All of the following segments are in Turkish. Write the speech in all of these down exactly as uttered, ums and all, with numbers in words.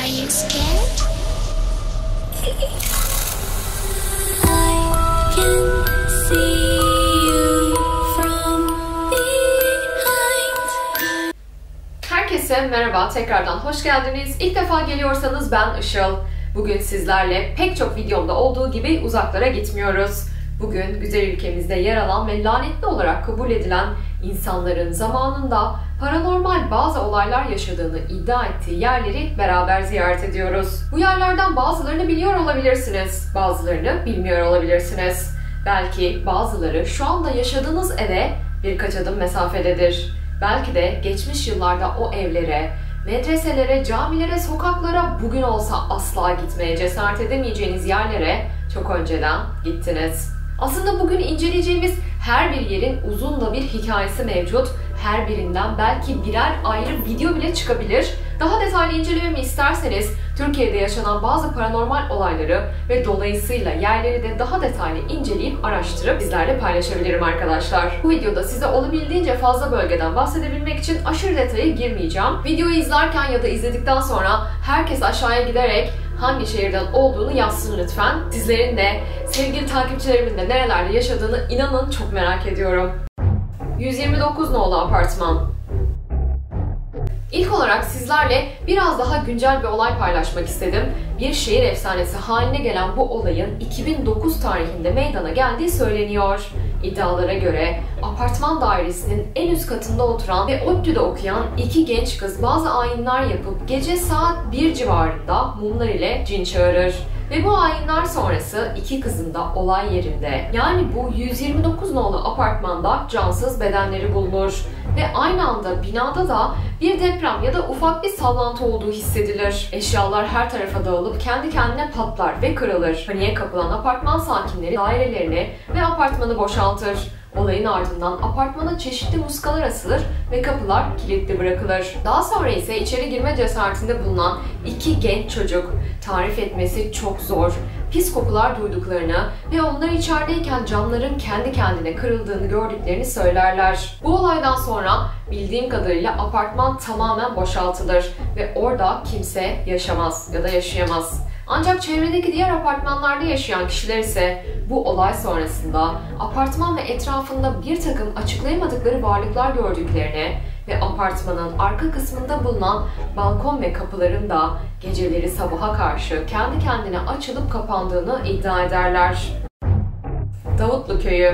you scared? I can see you from behind. Herkese merhaba, tekrardan hoş geldiniz. İlk defa geliyorsanız ben Işıl. Bugün sizlerle pek çok videomda olduğu gibi uzaklara gitmiyoruz. Bugün güzel ülkemizde yer alan ve lanetli olarak kabul edilen insanların zamanında paranormal bazı olaylar yaşadığını iddia ettiği yerleri beraber ziyaret ediyoruz. Bu yerlerden bazılarını biliyor olabilirsiniz, bazılarını bilmiyor olabilirsiniz. Belki bazıları şu anda yaşadığınız eve birkaç adım mesafededir. Belki de geçmiş yıllarda o evlere, medreselere, camilere, sokaklara bugün olsa asla gitmeye cesaret edemeyeceğiniz yerlere çok önceden gittiniz. Aslında bugün inceleyeceğimiz her bir yerin uzun da bir hikayesi mevcut. Her birinden belki birer ayrı video bile çıkabilir. Daha detaylı incelememi isterseniz Türkiye'de yaşanan bazı paranormal olayları ve dolayısıyla yerleri de daha detaylı inceleyip araştırıp sizlerle paylaşabilirim arkadaşlar. Bu videoda size olabildiğince fazla bölgeden bahsedebilmek için aşırı detaya girmeyeceğim. Videoyu izlerken ya da izledikten sonra herkes aşağıya giderek hangi şehirden olduğunu yazsın lütfen. Sizlerin de, sevgili takipçilerimin de nerelerde yaşadığını inanın çok merak ediyorum. yüz yirmi dokuz nolu apartman. İlk olarak sizlerle biraz daha güncel bir olay paylaşmak istedim. Bir şehir efsanesi haline gelen bu olayın iki bin dokuz tarihinde meydana geldiği söyleniyor. İddialara göre apartman dairesinin en üst katında oturan ve ODTÜ'de okuyan iki genç kız bazı ayinler yapıp gece saat bir civarında mumlar ile cin çağırır. Ve bu ayinler sonrası iki kızın da olay yerinde, yani bu yüz yirmi dokuz nolu apartmanda cansız bedenleri bulunur. Ve aynı anda binada da bir deprem ya da ufak bir sallantı olduğu hissedilir. Eşyalar her tarafa dağılıp kendi kendine patlar ve kırılır. Paniğe kapılan apartman sakinleri dairelerini ve apartmanı boşaltır. Olayın ardından apartmana çeşitli muskalar asılır ve kapılar kilitli bırakılır. Daha sonra ise içeri girme cesaretinde bulunan iki genç çocuk, tarif etmesi çok zor, pis kokular duyduklarını ve onlar içerideyken camların kendi kendine kırıldığını gördüklerini söylerler. Bu olaydan sonra bildiğim kadarıyla apartman tamamen boşaltılır ve orada kimse yaşamaz ya da yaşayamaz. Ancak çevredeki diğer apartmanlarda yaşayan kişiler ise bu olay sonrasında apartman ve etrafında bir takım açıklayamadıkları varlıklar gördüklerini ve apartmanın arka kısmında bulunan balkon ve kapıların da geceleri sabaha karşı kendi kendine açılıp kapandığını iddia ederler. Davutlu Köyü.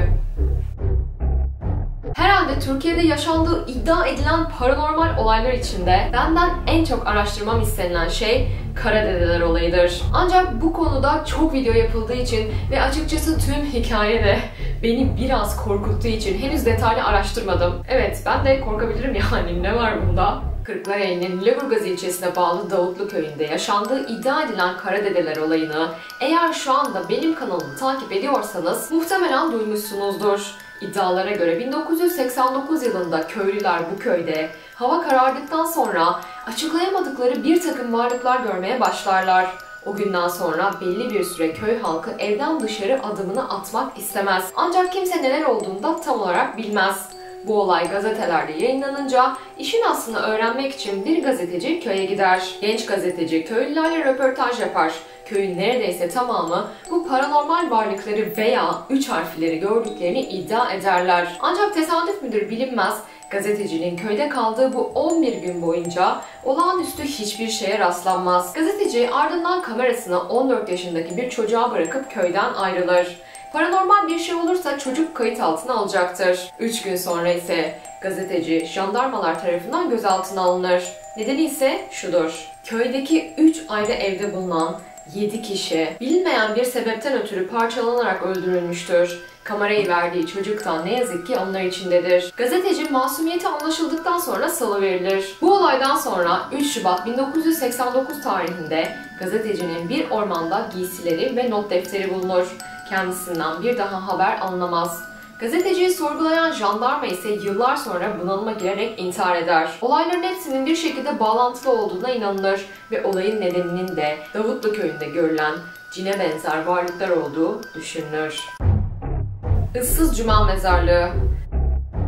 Herhalde Türkiye'de yaşandığı iddia edilen paranormal olaylar içinde benden en çok araştırmam istenilen şey Karadedeler olayıdır. Ancak bu konuda çok video yapıldığı için ve açıkçası tüm hikaye de beni biraz korkuttuğu için henüz detaylı araştırmadım. Evet, ben de korkabilirim yani, ne var bunda? Kırklareli'nin Leburgaz ilçesine bağlı Davutlu Köyü'nde yaşandığı iddia edilen Karadedeler olayını eğer şu anda benim kanalımı takip ediyorsanız muhtemelen duymuşsunuzdur. İddialara göre bin dokuz yüz seksen dokuz yılında köylüler bu köyde hava karardıktan sonra açıklayamadıkları bir takım varlıklar görmeye başlarlar. O günden sonra belli bir süre köy halkı evden dışarı adımını atmak istemez. Ancak kimse neler olduğunu da tam olarak bilmez. Bu olay gazetelerde yayınlanınca işin aslını öğrenmek için bir gazeteci köye gider. Genç gazeteci köylülerle röportaj yapar. Köyün neredeyse tamamı bu paranormal varlıkları veya üç harfleri gördüklerini iddia ederler. Ancak tesadüf müdür bilinmez, gazetecinin köyde kaldığı bu on bir gün boyunca olağanüstü hiçbir şeye rastlanmaz. Gazeteci ardından kamerasını on dört yaşındaki bir çocuğa bırakıp köyden ayrılır. Paranormal bir şey olursa çocuk kayıt altına alacaktır. üç gün sonra ise gazeteci jandarmalar tarafından gözaltına alınır. Nedeni ise şudur: köydeki üç ayrı evde bulunan yedi kişi bilinmeyen bir sebepten ötürü parçalanarak öldürülmüştür. Kamerayı verdiği çocuk da ne yazık ki onlar içindedir. Gazeteci masumiyeti anlaşıldıktan sonra salıverilir. Bu olaydan sonra üç Şubat bin dokuz yüz seksen dokuz tarihinde gazetecinin bir ormanda giysileri ve not defteri bulunur. Kendisinden bir daha haber alınamaz. Gazeteciyi sorgulayan jandarma ise yıllar sonra bunalıma girerek intihar eder. Olayların hepsinin bir şekilde bağlantılı olduğuna inanılır ve olayın nedeninin de Davutlu Köyü'nde görülen cine benzer varlıklar olduğu düşünülür. Issız Cuma Mezarlığı.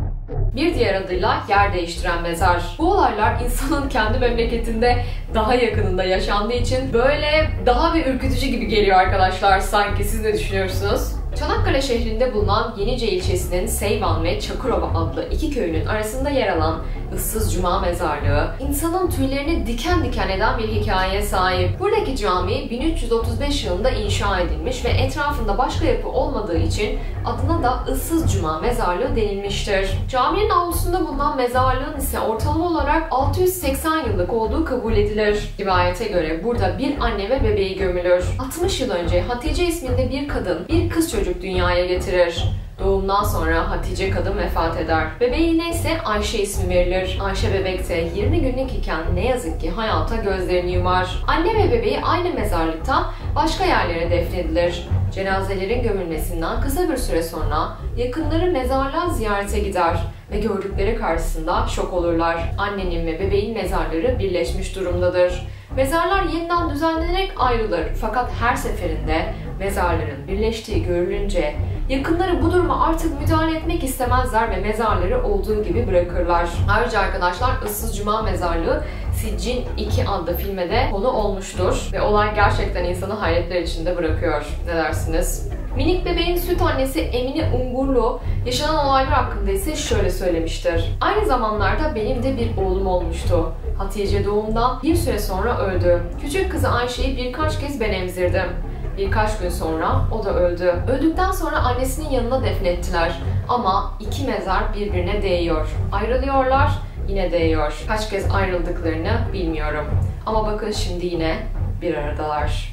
Bir diğer adıyla yer değiştiren mezar. Bu olaylar insanın kendi memleketinde daha yakınında yaşandığı için böyle daha bir ürkütücü gibi geliyor arkadaşlar sanki. Siz ne düşünüyorsunuz? Çanakkale şehrinde bulunan Yenice ilçesinin Seyvan ve Çakırova adlı iki köyünün arasında yer alan Issız Cuma Mezarlığı, insanın tüylerini diken diken eden bir hikayeye sahip. Buradaki cami bin üç yüz otuz beş yılında inşa edilmiş ve etrafında başka yapı olmadığı için adına da Issız Cuma Mezarlığı denilmiştir. Caminin avlusunda bulunan mezarlığın ise ortalama olarak altı yüz seksen yıllık olduğu kabul edilir. Rivayete göre burada bir anne ve bebeği gömülür. altmış yıl önce Hatice isminde bir kadın bir kız çocuk dünyaya getirir. Doğumdan sonra Hatice kadın vefat eder. Bebeğine ise Ayşe ismi verilir. Ayşe bebek de yirmi günlük iken ne yazık ki hayata gözlerini yumar. Anne ve bebeği aynı mezarlıkta başka yerlere defnedilir. Cenazelerin gömülmesinden kısa bir süre sonra yakınları mezarlığa ziyarete gider ve gördükleri karşısında şok olurlar. Annenin ve bebeğin mezarları birleşmiş durumdadır. Mezarlar yeniden düzenlenerek ayrılır fakat her seferinde mezarların birleştiği görülünce yakınları bu duruma artık müdahale etmek istemezler ve mezarları olduğu gibi bırakırlar. Ayrıca arkadaşlar Issız Cuma Mezarlığı Siccin iki adlı filme de konu olmuştur ve olay gerçekten insanı hayretler içinde bırakıyor. Ne dersiniz? Minik bebeğin süt annesi Emine Ungurlu yaşanan olaylar hakkında ise şöyle söylemiştir. Aynı zamanlarda benim de bir oğlum olmuştu. Hatice doğumdan bir süre sonra öldü. Küçük kızı Ayşe'yi birkaç kez ben emzirdim. Birkaç gün sonra o da öldü. Öldükten sonra annesinin yanına defnettiler. Ama iki mezar birbirine değiyor. Ayrılıyorlar, yine değiyor. Kaç kez ayrıldıklarını bilmiyorum. Ama bakın şimdi yine bir aradalar.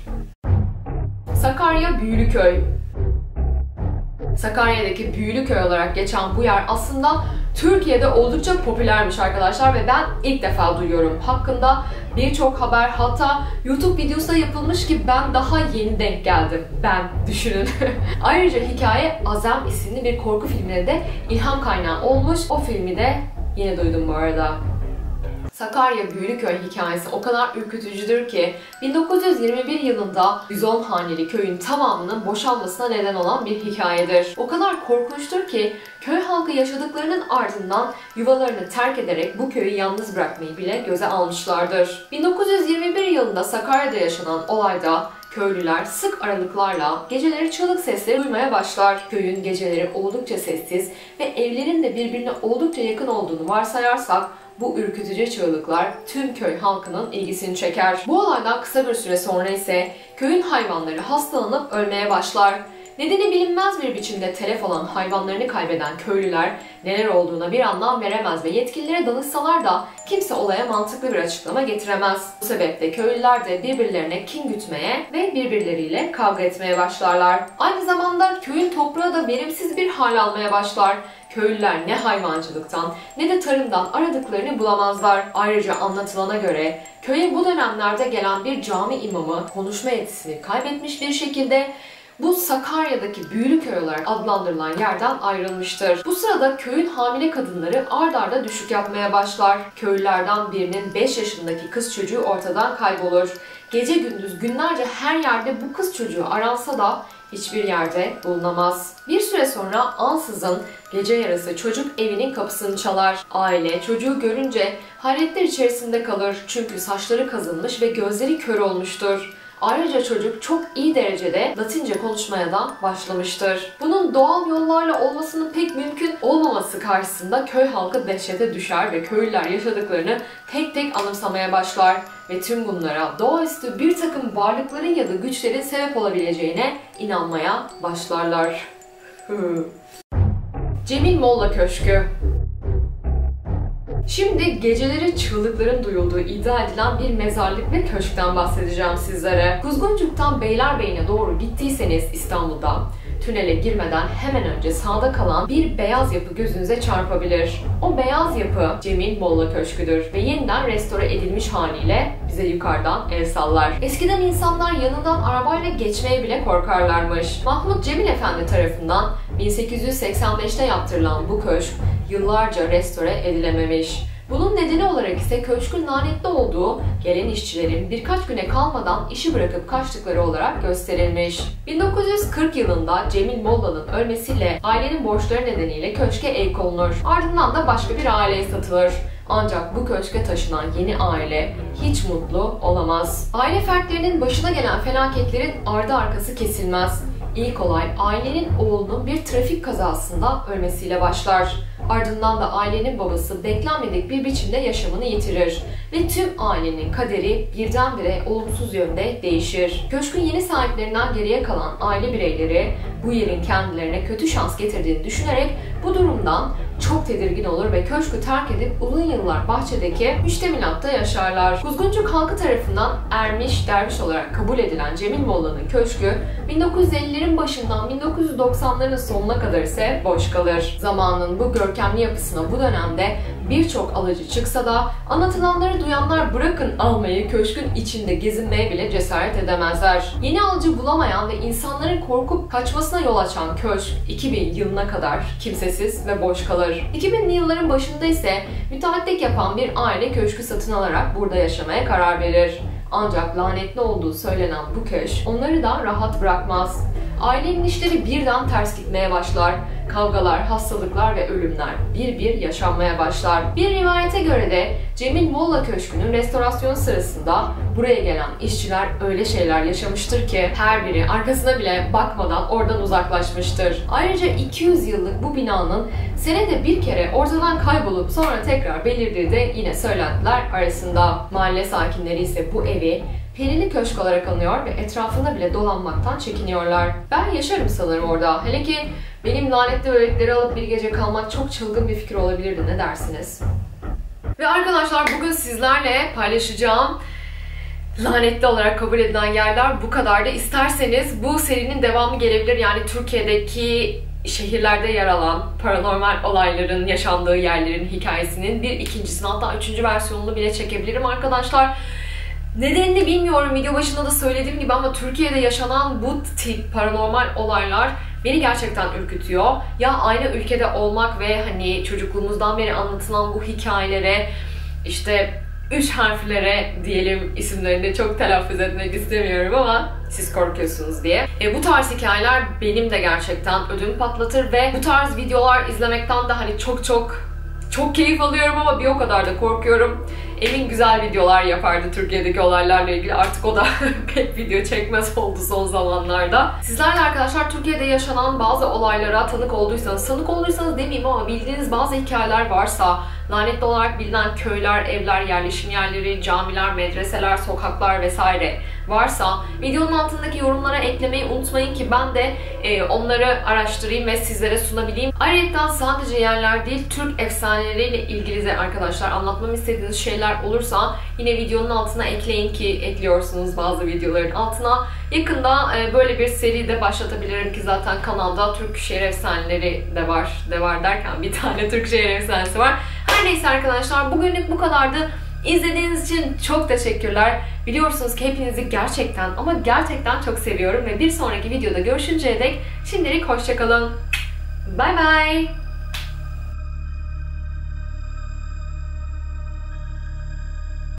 Sakarya Büyülüköy. Sakarya'daki Büyülüköy olarak geçen bu yer aslında Türkiye'de oldukça popülermiş arkadaşlar ve ben ilk defa duyuyorum. Hakkında birçok haber, hatta YouTube videosu da yapılmış ki ben daha yeni denk geldim. Ben, düşünün. Ayrıca hikaye Azem isimli bir korku filmine de ilham kaynağı olmuş. O filmi de yeni duydum bu arada. Sakarya Büyülüköy hikayesi o kadar ürkütücüdür ki bin dokuz yüz yirmi bir yılında yüz on haneli köyün tamamının boşalmasına neden olan bir hikayedir. O kadar korkunçtur ki köy halkı yaşadıklarının ardından yuvalarını terk ederek bu köyü yalnız bırakmayı bile göze almışlardır. bin dokuz yüz yirmi bir yılında Sakarya'da yaşanan olayda köylüler sık aralıklarla geceleri çığlık sesleri duymaya başlar. Köyün geceleri oldukça sessiz ve evlerin de birbirine oldukça yakın olduğunu varsayarsak bu ürkütücü çığlıklar tüm köy halkının ilgisini çeker. Bu olaydan kısa bir süre sonra ise köyün hayvanları hastalanıp ölmeye başlar. Nedeni bilinmez bir biçimde telef olan hayvanlarını kaybeden köylüler neler olduğuna bir anlam veremez ve yetkililere danışsalar da kimse olaya mantıklı bir açıklama getiremez. Bu sebeple köylüler de birbirlerine kin gütmeye ve birbirleriyle kavga etmeye başlarlar. Aynı zamanda köyün toprağı da verimsiz bir hal almaya başlar. Köylüler ne hayvancılıktan ne de tarımdan aradıklarını bulamazlar. Ayrıca anlatılana göre köye bu dönemlerde gelen bir cami imamı konuşma yetisini kaybetmiş bir şekilde bu Sakarya'daki Büyülüköy olarak adlandırılan yerden ayrılmıştır. Bu sırada köyün hamile kadınları ard arda düşük yapmaya başlar. Köylülerden birinin beş yaşındaki kız çocuğu ortadan kaybolur. Gece gündüz günlerce her yerde bu kız çocuğu aransa da hiçbir yerde bulunamaz. Bir süre sonra ansızın gece yarısı çocuk evinin kapısını çalar. Aile çocuğu görünce hayretler içerisinde kalır çünkü saçları kazınmış ve gözleri kör olmuştur. Ayrıca çocuk çok iyi derecede Latince konuşmaya da başlamıştır. Bunun doğal yollarla olmasının pek mümkün olmaması karşısında köy halkı dehşete düşer ve köylüler yaşadıklarını tek tek anımsamaya başlar ve tüm bunlara doğaüstü bir takım varlıkların ya da güçlerin sebep olabileceğine inanmaya başlarlar. Cemil Molla Köşkü. Şimdi geceleri çığlıkların duyulduğu iddia edilen bir mezarlık ve köşkten bahsedeceğim sizlere. Kuzguncuk'tan Beylerbeyi'ne doğru gittiyseniz İstanbul'da tünele girmeden hemen önce sağda kalan bir beyaz yapı gözünüze çarpabilir. O beyaz yapı Cemil Molla Köşkü'dür ve yeniden restore edilmiş haliyle bize yukarıdan el sallar. Eskiden insanlar yanından arabayla geçmeye bile korkarlarmış. Mahmut Cemil Efendi tarafından bin sekiz yüz seksen beşte yaptırılan bu köşk yıllarca restore edilememiş. Bunun nedeni olarak ise köşkün lanetli olduğu, gelen işçilerin birkaç güne kalmadan işi bırakıp kaçtıkları olarak gösterilmiş. bin dokuz yüz kırk yılında Cemil Molla'nın ölmesiyle ailenin borçları nedeniyle köşke el konulur. Ardından da başka bir aileye satılır. Ancak bu köşke taşınan yeni aile hiç mutlu olamaz. Aile fertlerinin başına gelen felaketlerin ardı arkası kesilmez. İlk olay ailenin oğlunun bir trafik kazasında ölmesiyle başlar. Ardından da ailenin babası beklenmedik bir biçimde yaşamını yitirir ve tüm ailenin kaderi birdenbire olumsuz yönde değişir. Köşkün yeni sahiplerinden geriye kalan aile bireyleri bu yerin kendilerine kötü şans getirdiğini düşünerek bu durumdan çok tedirgin olur ve köşkü terk edip uzun yıllar bahçedeki müştemilatta yaşarlar. Kuzguncuk halkı tarafından ermiş derviş olarak kabul edilen Cemil Molla'nın köşkü bin dokuz yüz ellilerin başından bin dokuz yüz doksanların sonuna kadar ise boş kalır. Zamanın bu görkemli yapısına bu dönemde birçok alıcı çıksa da anlatılanları duyanlar bırakın almayı köşkün içinde gezinmeye bile cesaret edemezler. Yeni alıcı bulamayan ve insanların korkup kaçmasına yol açan köşk iki bin yılına kadar kimsesiz ve boş kalır. iki binli yılların başında ise müteahhitlik yapan bir aile köşkü satın alarak burada yaşamaya karar verir. Ancak lanetli olduğu söylenen bu köşk onları da rahat bırakmaz. Ailenin işleri birden ters gitmeye başlar. Kavgalar, hastalıklar ve ölümler bir bir yaşanmaya başlar. Bir rivayete göre de Cemil Molla Köşkü'nün restorasyonu sırasında buraya gelen işçiler öyle şeyler yaşamıştır ki her biri arkasına bile bakmadan oradan uzaklaşmıştır. Ayrıca iki yüz yıllık bu binanın senede bir kere ortadan kaybolup sonra tekrar belirdiği de yine söylentiler arasında. Mahalle sakinleri ise bu evi perili köşk olarak anıyor ve etrafında bile dolanmaktan çekiniyorlar. Ben yaşarım sanırım orada. Hele ki benim lanetli börekleri alıp bir gece kalmak çok çılgın bir fikir olabilirdi. Ne dersiniz? Ve arkadaşlar bugün sizlerle paylaşacağım lanetli olarak kabul edilen yerler bu kadardı. İsterseniz bu serinin devamı gelebilir. Yani Türkiye'deki şehirlerde yer alan paranormal olayların yaşandığı yerlerin hikayesinin bir ikincisini hatta üçüncü versiyonunu bile çekebilirim arkadaşlar. Nedenini bilmiyorum, video başında da söylediğim gibi, ama Türkiye'de yaşanan bu tip paranormal olaylar beni gerçekten ürkütüyor. Ya aynı ülkede olmak ve hani çocukluğumuzdan beri anlatılan bu hikayelere, işte üç harflere diyelim, isimlerini çok telaffuz etmek istemiyorum ama siz korkuyorsunuz diye. E, bu tarz hikayeler benim de gerçekten ödümü patlatır ve bu tarz videolar izlemekten de hani çok çok çok keyif alıyorum ama bir o kadar da korkuyorum. Emin güzel videolar yapardı Türkiye'deki olaylarla ilgili. Artık o da pek video çekmez oldu son zamanlarda. Sizlerle arkadaşlar Türkiye'de yaşanan bazı olaylara tanık olduysanız, tanık olduysanız demeyeyim ama bildiğiniz bazı hikayeler varsa, lanetli olarak bilinen köyler, evler, yerleşim yerleri, camiler, medreseler, sokaklar vesaire varsa videonun altındaki yorumlara eklemeyi unutmayın ki ben de e, onları araştırayım ve sizlere sunabileyim. Ayrıca sadece yerler değil, Türk efsaneleriyle ilgili de arkadaşlar anlatmamı istediğiniz şeyler olursa yine videonun altına ekleyin ki ekliyorsunuz bazı videoların altına. Yakında e, böyle bir seri de başlatabilirim ki zaten kanalda Türk şehir efsaneleri de var. De var derken bir tane Türk şehir efsanesi var. Her neyse arkadaşlar, bugünlük bu kadardı. İzlediğiniz için çok teşekkürler. Biliyorsunuz ki hepinizi gerçekten ama gerçekten çok seviyorum ve bir sonraki videoda görüşünceye dek şimdilik hoşça kalın. Bye bye.